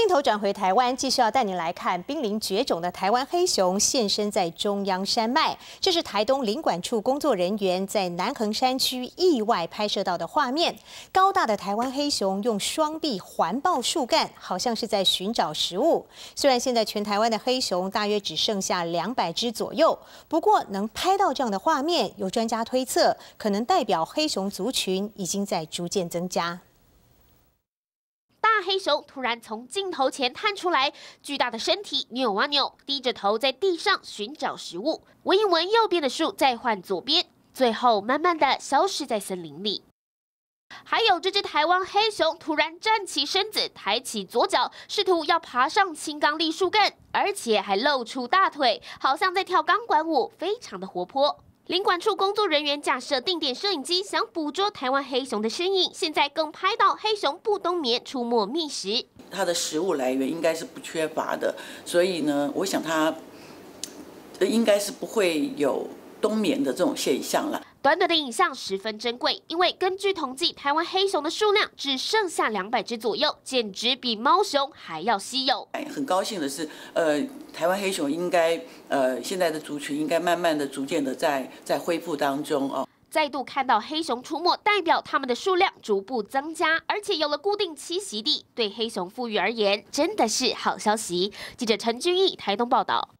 镜头转回台湾，继续要带你来看濒临绝种的台湾黑熊现身在中央山脉。这是台东林管处工作人员在南横山区意外拍摄到的画面。高大的台湾黑熊用双臂环抱树干，好像是在寻找食物。虽然现在全台湾的黑熊大约只剩下200只左右，不过能拍到这样的画面，有专家推测，可能代表黑熊族群已经在逐渐增加。 大黑熊突然从镜头前探出来，巨大的身体扭啊扭，低着头在地上寻找食物，闻一闻右边的树，再换左边，最后慢慢的消失在森林里。还有这只台湾黑熊突然站起身子，抬起左脚，试图要爬上青冈栎树干，而且还露出大腿，好像在跳钢管舞，非常的活泼。 林管处工作人员架设定点摄影机，想捕捉台湾黑熊的身影。现在更拍到黑熊不冬眠出没觅食， 它的食物来源应该是不缺乏的，所以呢，我想它应该是不会有冬眠的这种现象了。 短短的影像十分珍贵，因为根据统计，台湾黑熊的数量只剩下200只左右，简直比猫熊还要稀有。 很高兴的是，台湾黑熊应该现在的族群应该慢慢的、逐渐的在恢复当中哦。 再度看到黑熊出没，代表它们的数量逐步增加，而且有了固定栖息地，对黑熊富裕而言，真的是好消息。记者陈君毅台东报道。